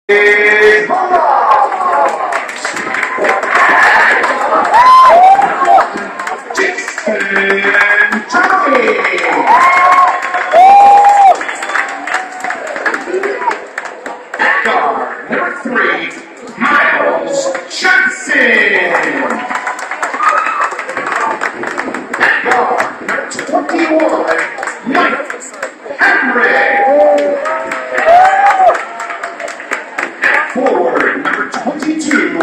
is Jason Turkey. At guard, number 3, Miles Johnson. At guard, number 21, Mike Henry. Forward, number 22,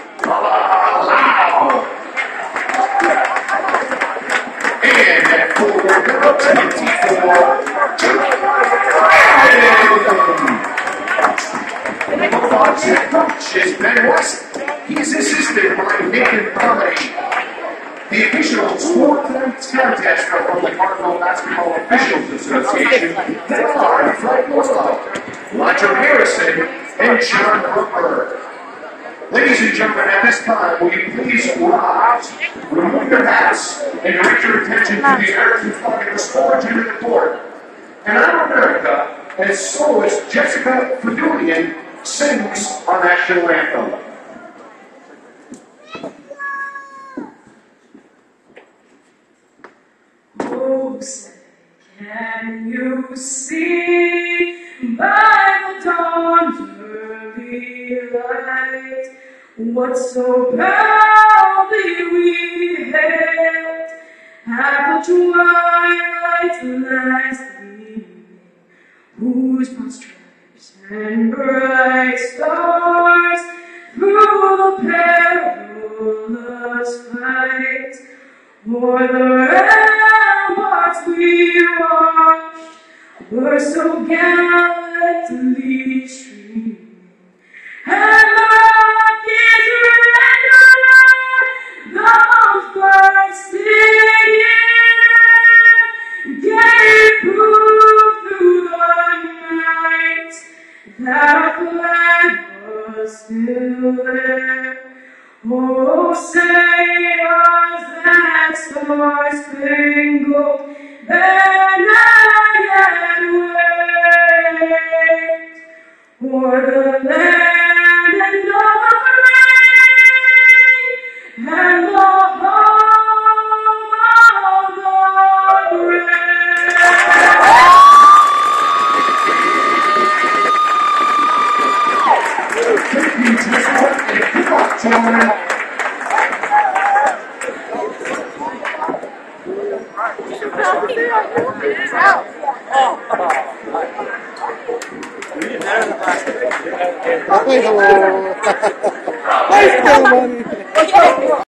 Lau. And at forward, number 24, Bulldogs head coach is Ben West. He is assisted by Nathan Bromley. The officials for tonight's contest are from the Cardinal Basketball Officials Association. They are Frank Willow, Roger Harrison, and John Hooper. Ladies and gentlemen, at this time, will you please rise, remove your hats, and direct your attention to the American flag of the sport under the court. And our America, as soloist Jessica Fedulian sings our national anthem. Oh, say, can you see by the dawn's early light what so proudly we hailed at the twilight's last gleaming, whose broad stripes and bright stars through the perilous fight o'er the ramparts we watched were so gallantly streaming, and the rockets red alert the bursting year gave proof through the night that our flag was still there. Oh, say was that star-spangled banner yet waved o'er the land and the free and the home of the brave? Hello. Nice,